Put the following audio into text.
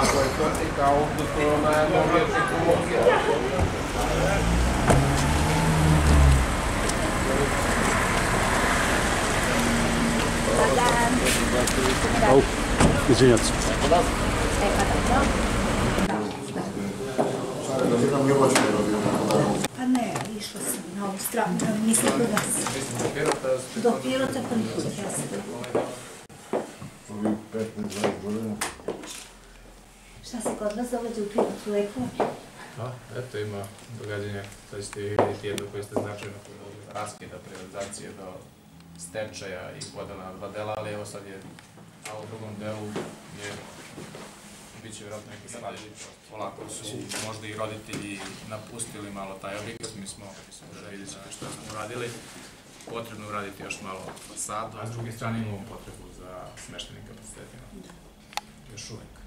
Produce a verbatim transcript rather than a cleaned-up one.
ako je tvrtka ovdje, to je najnovija tehnologija. Au, izvinjati se. Pa ne, išla sam na ovu stranu, mislim kod vas. Do Pirota prvi put ja sam. Ovih petnaest dvadeset godina. Šta se kod vas događa u Pirotu lepo? Da, eto ima događanja, sad ćete vidjeti jedno koje ste značajno od raskida, privatizacije do stečaja i podela na dva dela, ali evo sad je, a u drugom delu je, bit će vjerojatno neki stvari. Polako su možda i roditelji napustili malo taj objekat, mi smo, da vidite što smo uradili, potrebno uraditi još malo fasadu, a s druge strane imamo potrebu za smeštenim kapacitetima. Još uvek.